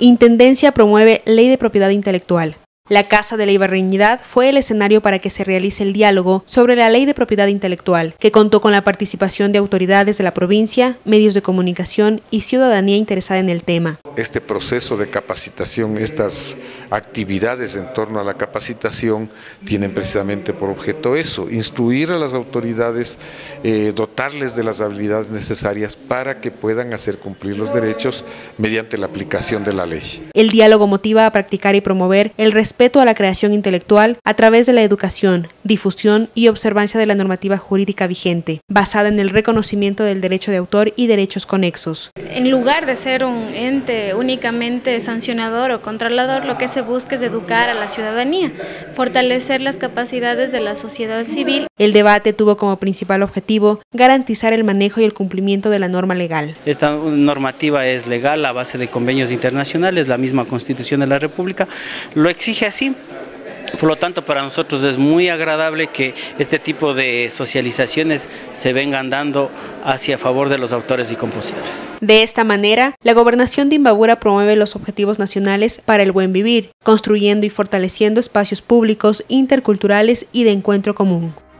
Intendencia promueve Ley de Propiedad Intelectual. La Casa de la Ibarreñidad fue el escenario para que se realice el diálogo sobre la Ley de Propiedad Intelectual, que contó con la participación de autoridades de la provincia, medios de comunicación y ciudadanía interesada en el tema. Este proceso de capacitación, estas actividades en torno a la capacitación tienen precisamente por objeto eso, instruir a las autoridades, dotarles de las habilidades necesarias para que puedan hacer cumplir los derechos mediante la aplicación de la ley. El diálogo motiva a practicar y promover el respeto a la creación intelectual a través de la educación, difusión y observancia de la normativa jurídica vigente, basada en el reconocimiento del derecho de autor y derechos conexos. En lugar de ser un ente únicamente sancionador o controlador, lo que se busca es educar a la ciudadanía, fortalecer las capacidades de la sociedad civil. El debate tuvo como principal objetivo garantizar el manejo y el cumplimiento de la norma legal. Esta normativa es legal a base de convenios internacionales, la misma Constitución de la República lo exige así. Por lo tanto, para nosotros es muy agradable que este tipo de socializaciones se vengan dando hacia favor de los autores y compositores. De esta manera, la Gobernación de Imbabura promueve los objetivos nacionales para el buen vivir, construyendo y fortaleciendo espacios públicos, interculturales y de encuentro común.